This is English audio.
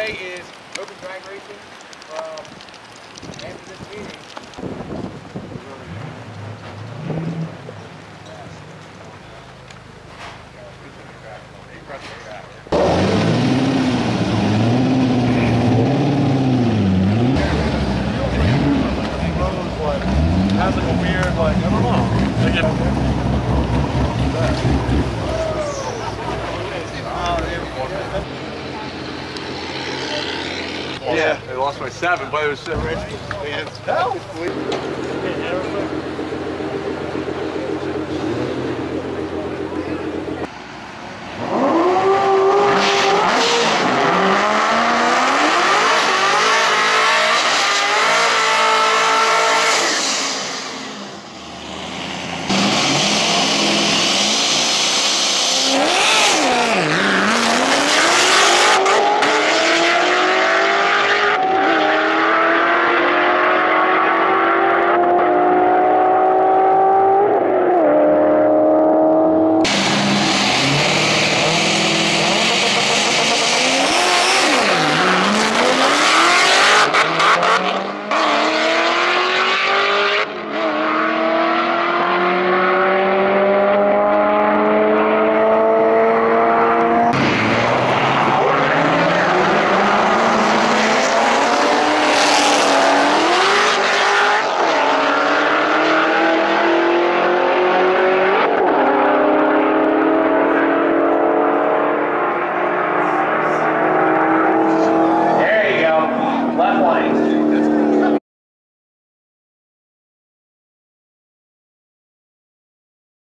today is open drag racing. After this meeting, has like a weird, like, I don't know. yeah, I lost my 7, but it was Hell!